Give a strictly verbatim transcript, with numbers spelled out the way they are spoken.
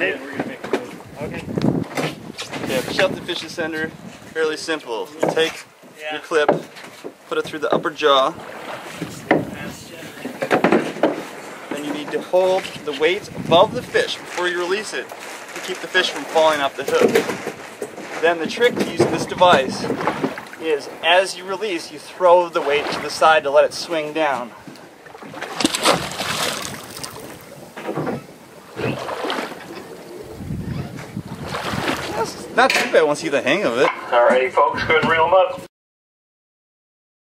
Hey, we're gonna make a move. Okay. Okay, the Shelton fishing center, fairly simple. You take Yeah. your clip, put it through the upper jaw. Then you need to hold the weight above the fish before you release it to keep the fish from falling off the hook. Then the trick to using this device is as you release, you throw the weight to the side to let it swing down. That's not too bad once you get the hang of it. Alrighty folks, go ahead and reel them up.